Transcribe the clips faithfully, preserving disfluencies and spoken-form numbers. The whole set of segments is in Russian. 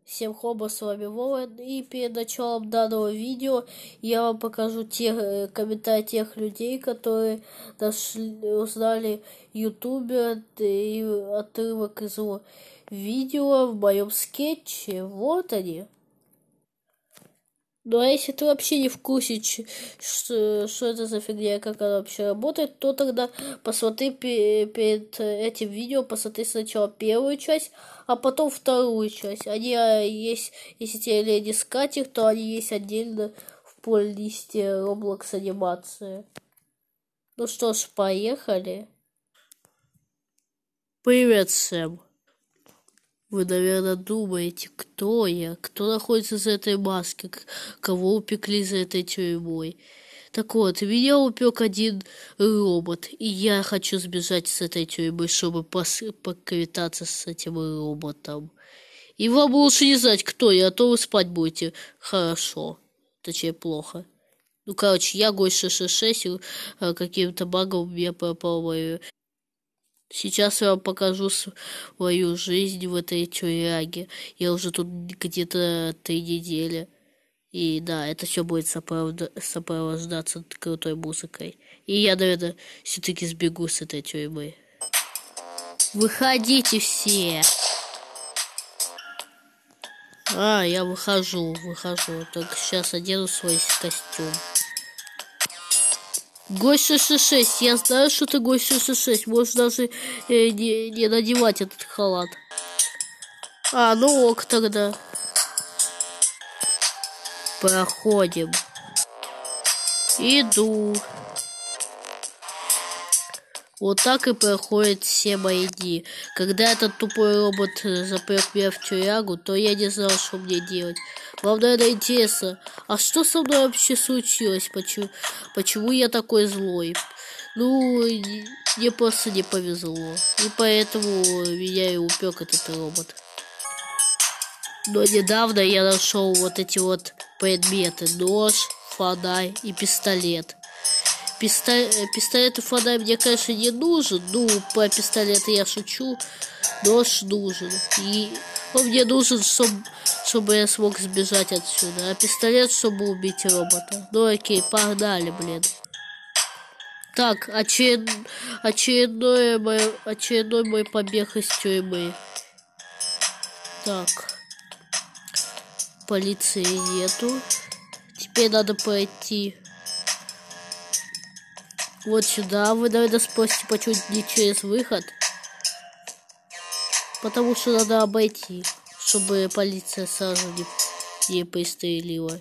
Всем хоба, с вами Вова, и перед началом данного видео я вам покажу те комментарии тех людей, которые нашли, узнали ютубер и отрывок из его видео в моем скетче. Вот они. Ну а если ты вообще не в курсе, что, что это за фигня, как она вообще работает, то тогда посмотри перед этим видео, посмотри сначала первую часть, а потом вторую часть. Они есть, если тебе лень искать их, то они есть отдельно в плейлисте Roblox анимация. Ну что ж, поехали. Привет, Сэм. Вы, наверное, думаете, кто я, кто находится за этой маской, кого упекли за этой тюрьмой. Так вот, меня упек один робот, и я хочу сбежать с этой тюрьмы, чтобы поквитаться с этим роботом. И вам лучше не знать, кто я, а то вы спать будете хорошо, точнее плохо. Ну, короче, я гость шесть шесть шесть, и каким-то багом я пропал мою... Сейчас я вам покажу свою жизнь в этой тюряге. Я уже тут где-то три недели. И да, это все будет сопровождаться крутой музыкой. И я, наверное, все-таки сбегу с этой тюрьмы. Выходите все! А, я выхожу, выхожу. Только сейчас одену свой костюм. Гость шесть шесть шесть, я знаю, что ты гость шесть шесть шесть. Можешь даже э, не, не надевать этот халат. А, ну ок тогда. Проходим. Иду. Вот так и проходят все мои дни. Когда этот тупой робот запрет меня в тюрягу, то я не знал, что мне делать. Вам, наверное, интересно, а что со мной вообще случилось? Почему, почему я такой злой? Ну, мне просто не повезло. И поэтому меня и упек этот робот. Но недавно я нашел вот эти вот предметы. Нож, фонарь и пистолет. Пистолет, пистолет и фонарь мне, конечно, не нужен. Ну, про пистолет я шучу. Нож нужен. И он мне нужен, чтобы, чтобы я смог сбежать отсюда. А пистолет, чтобы убить робота. Ну окей, погнали, блин. Так, очеред... очередной, мой... очередной мой побег из тюрьмы. Так. Полиции нету. Теперь надо пройти вот сюда. Вы, наверное, спросите, почему не через выход. Потому что надо обойти, чтобы полиция сразу не, не пристрелила.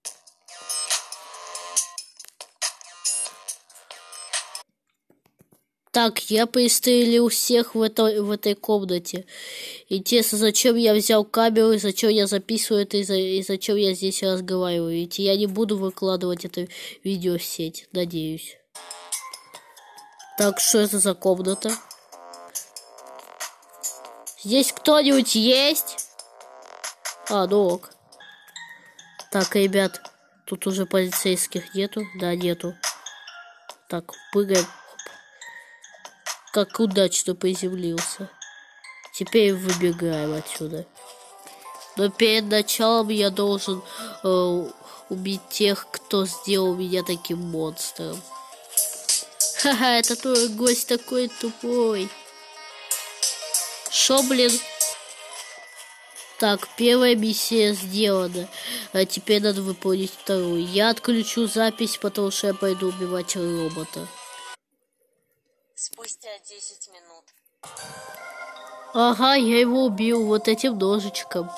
Так, я пристрелил всех в, это, в этой комнате. Интересно, зачем я взял камеру, и зачем я записываю это, и, за, и зачем я здесь разговариваю. Ведь я не буду выкладывать это видео в сеть, надеюсь. Так, что это за комната? Здесь кто-нибудь есть? А, ну ок. Так, ребят, тут уже полицейских нету? Да, нету. Так, прыгаем. Как удачно приземлился. Теперь выбегаем отсюда. Но перед началом я должен э, убить тех, кто сделал меня таким монстром. Ха-ха, это твой гость такой тупой. Шо, блин? Так, первая миссия сделана. А теперь надо выполнить вторую. Я отключу запись, потому что я пойду убивать робота. Спустя десять минут. Ага, я его убил вот этим ножичком.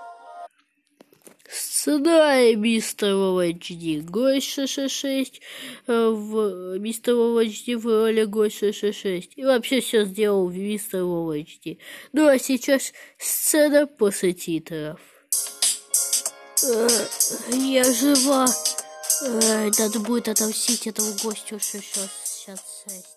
Сценарий мистер эйч ди. Гость шесть шесть шесть в мистер эйч ди в роли гость шесть шесть шесть. И вообще все сделал в мистер эйч ди. Ну а сейчас сцена после титров. Я жива. Надо будет отомстить этому гостю шесть шесть шесть.